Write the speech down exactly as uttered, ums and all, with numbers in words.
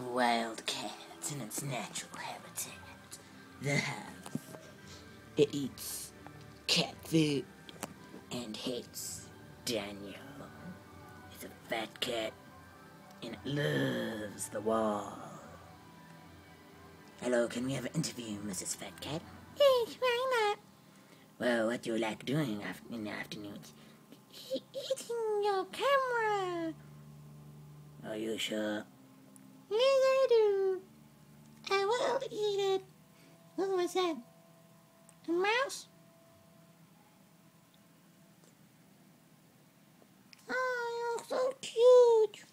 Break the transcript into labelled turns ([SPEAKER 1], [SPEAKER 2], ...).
[SPEAKER 1] of wild cats in its natural habitat, the house. It eats cat food and hates Daniel. It's a fat cat and it loves the wall. Hello, can we have an interview, Missus Fat Cat?
[SPEAKER 2] Yes, why not?
[SPEAKER 1] Well, what do you like doing in the afternoons?
[SPEAKER 2] E- eating your camera.
[SPEAKER 1] Are you sure?
[SPEAKER 2] Yes, I do. I will eat it. What was that? A mouse? Oh, you're so cute.